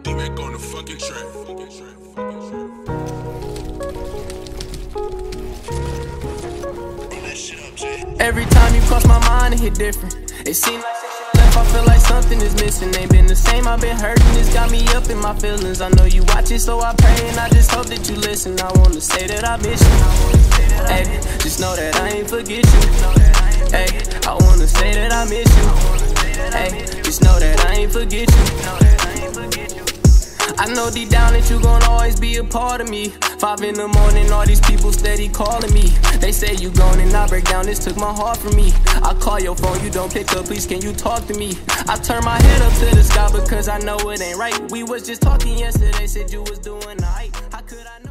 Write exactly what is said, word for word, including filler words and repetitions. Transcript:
D-Mac on the fucking track. Every time you cross my mind, it hit different. It seems like since you left, I feel like something is missing. Ain't been the same, I've been hurting. It's got me up in my feelings. I know you watch it, so I pray and I just hope that you listen. I wanna say that I miss you. Hey, just know that I ain't forget you. Hey, I wanna say that I miss you. Hey, just know that I ain't forget you. I know deep down that you gon' always be a part of me. Five in the morning, all these people steady calling me. They say you gone and I break down, this took my heart from me. I call your phone, you don't pick up, please can you talk to me? I turn my head up to the sky because I know it ain't right. We was just talking yesterday, said you was doing alright. How could I